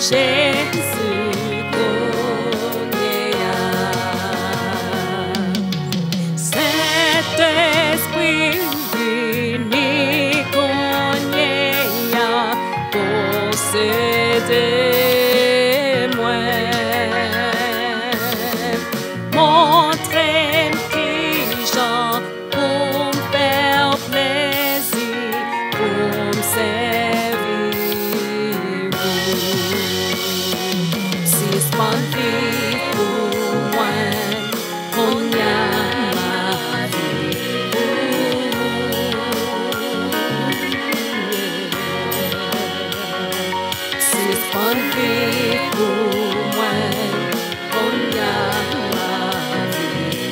Jésus connaît. Saint-Esprit unique connaît posséder moi. Montrez qui j'en pour me faire plaisir, pour me servir. Si spontané pour moi, on y a ma vie. Si spontané pour moi, on y a ma vie.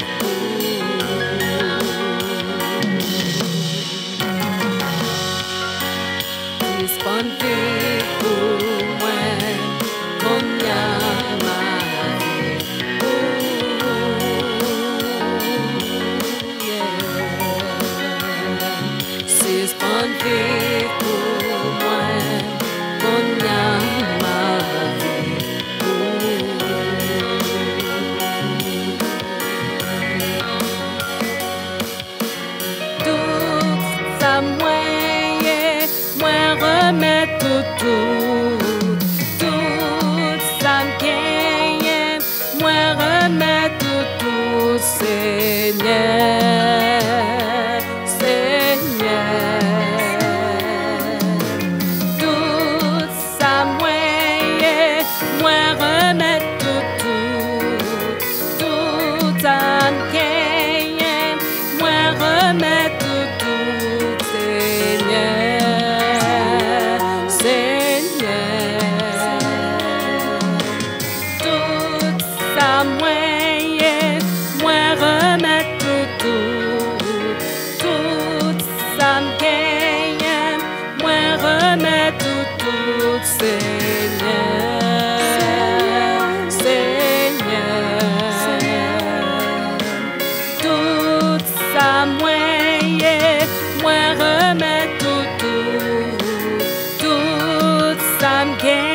Si spontané pour moi, on y a ma vie. Si spontané pour moi, on y a ma vie. Tout ça moyen, moi remets tout. Tout ça m'gagne, moi remets tout, Seigneur, Seigneur. Tout ça moyen, moi remets tout ça m'gagne, moi remets tout, Seigneur, Seigneur. Tout ça moyen, moi remets tout ça m'gagne, moi remets tout, Seigneur, Seigneur. Tout ça moyen, moi remets tout ça m'gagne.